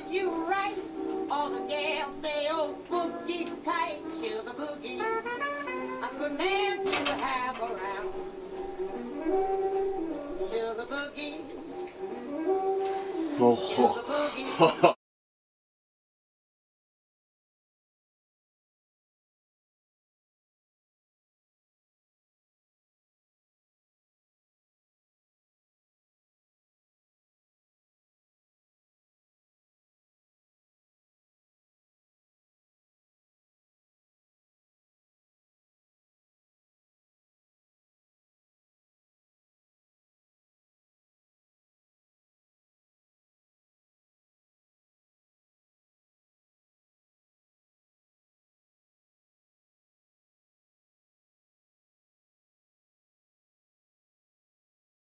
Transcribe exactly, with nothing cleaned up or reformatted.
you right. All the gals say, oh, boogie tight, sugar boogie. A good man to have around. Sugar boogie. Oh,